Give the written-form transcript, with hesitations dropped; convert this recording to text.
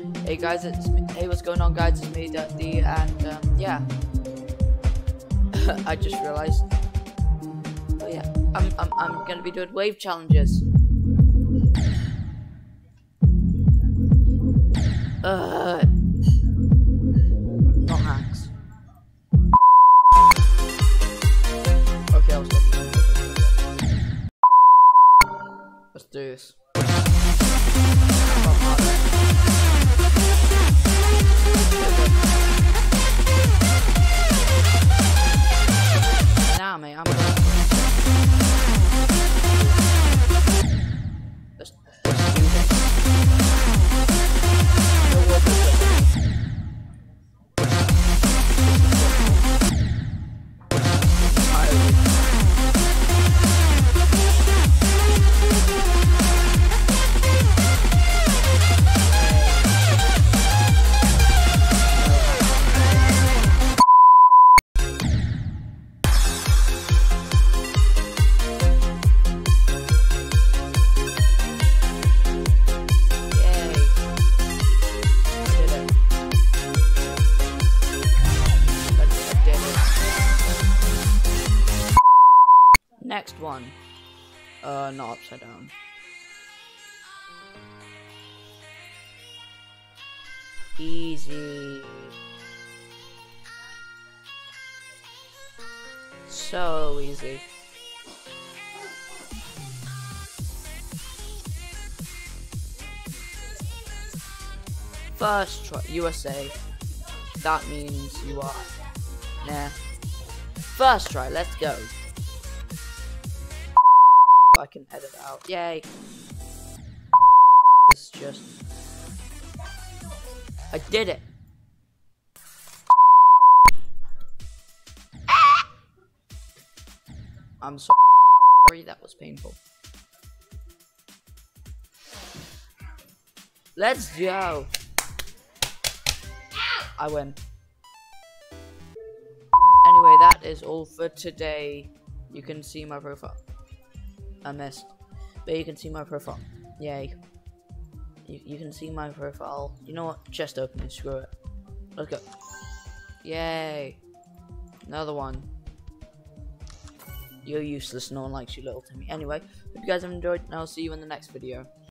Hey guys, it's me. Hey, what's going on, guys? It's me, D, and yeah. I just realized. Oh yeah, I'm gonna be doing wave challenges. Not hacks. Okay, I'll stop you. Let's do this. Nah, mate, I'm going. Let's do this. No water. Next one. Not upside down. Easy. So easy. First try, USA. That means you are. Nah. First try, let's go. I can edit out. Yay. It's just. I did it. I'm sorry, that was painful. Let's go. I win. Anyway, that is all for today. You can see my profile. I missed, but you can see my profile. Yay. You can see my profile. You know what? Chest opening. Screw it. Let's go. Yay. Another one. You're useless. No one likes you, little Timmy. Anyway, hope you guys have enjoyed, and I'll see you in the next video.